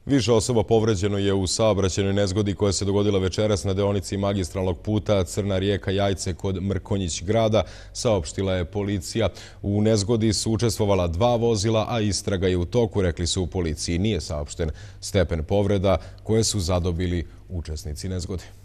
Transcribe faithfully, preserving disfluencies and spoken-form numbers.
Više osoba povređeno je u saobraćajnoj nezgodi koja se dogodila večeras na deonici magistralnog puta Crna Rijeka-Jajce kod Mrkonjić grada, saopštila je policija. U nezgodi su učestvovala dva vozila, a istraga je u toku, rekli su u policiji. Nije saopšten stepen povreda koje su zadobili učesnici nezgode.